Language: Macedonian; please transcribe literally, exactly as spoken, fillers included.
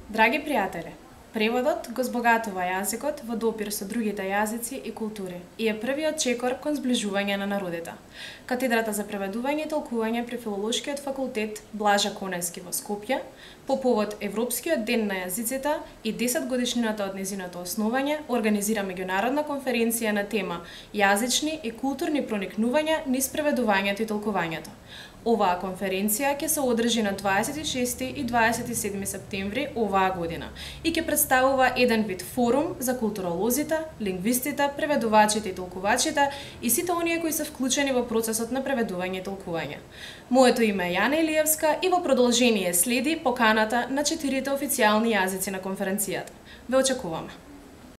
Драги пријатели, преводот го збогатува јазикот во допир со другите јазици и култури и е првиот чекор кон зближување на народите. Катедрата за преведување и толкување при Филолошкиот факултет Блажа Коневски во Скопје, по повод Европскиот ден на јазиците и десетгодишнината од нејзиното основање, организира меѓународна конференција на тема Јазични и културни проникнувања низ преведувањето и толкувањето. Оваа конференција ќе се одржи на дваесет и шести и дваесет и седми септември оваа година и ќе представува еден вид форум за културолозите, лингвистите, преведувачите и толкувачите и сите оние кои се вклучени во процесот на преведување и толкување. Моето име е Јана Илиевска и во продолжение следи поканата на четирите официјални јазици на конференцијата. Ве очекуваме!